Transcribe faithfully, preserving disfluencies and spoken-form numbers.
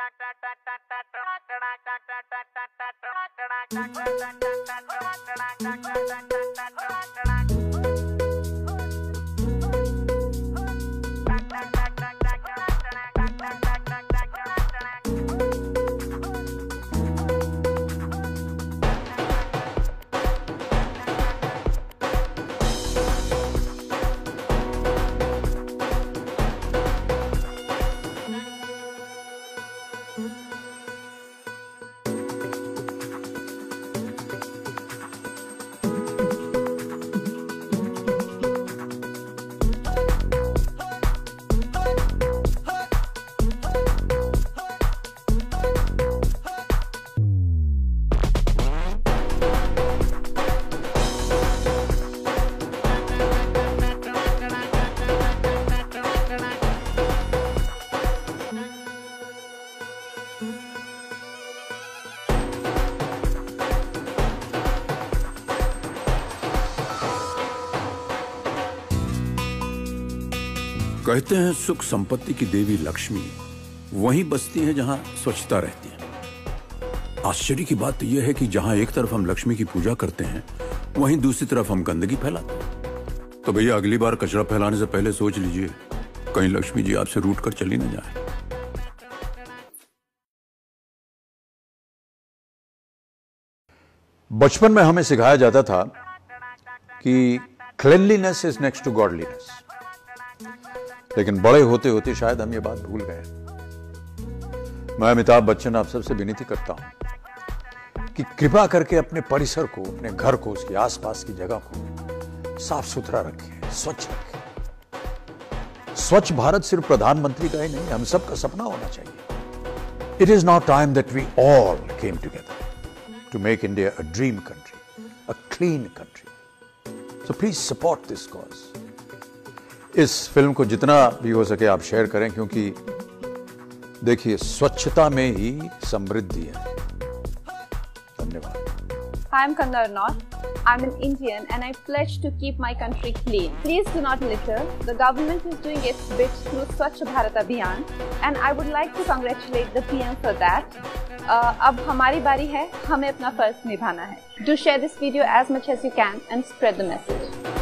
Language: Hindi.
कहते हैं सुख संपत्ति की देवी लक्ष्मी वहीं बसती है जहां स्वच्छता रहती है। आश्चर्य की बात तो यह है कि जहां एक तरफ हम लक्ष्मी की पूजा करते हैं वहीं दूसरी तरफ हम गंदगी फैलाते हैं। तो भैया अगली बार कचरा फैलाने से पहले सोच लीजिए कहीं लक्ष्मी जी आपसे रूठ कर चली न जाए। बचपन में हमें सिखाया जाता था कि cleanliness is next to godliness, लेकिन बड़े होते होते शायद हम ये बात भूल गए। मैं अमिताभ बच्चन आप सबसे विनती करता हूं कि कृपा करके अपने परिसर को, अपने घर को, उसके आसपास की जगह को साफ सुथरा रखें, स्वच्छ रखें। स्वच्छ भारत सिर्फ प्रधानमंत्री का ही नहीं, हम सबका सपना होना चाहिए। It is now time that we all came together to make India a dream country, a clean country. So please support this cause. इस फिल्म को जितना भी हो सके आप शेयर करें, क्योंकि देखिए स्वच्छता में ही समृद्धि है। धन्यवाद। Hi, I'm Kanna Arnaut. I'm an Indian and I pledge to keep my country clean. Please do not litter. The government is doing its bit through Swachh Bharat Abhiyan and I would like to congratulate the P M for that. Uh, अब हमारी बारी है, हमें अपना फर्ज निभाना है. Do share this video as much as you can and spread the message.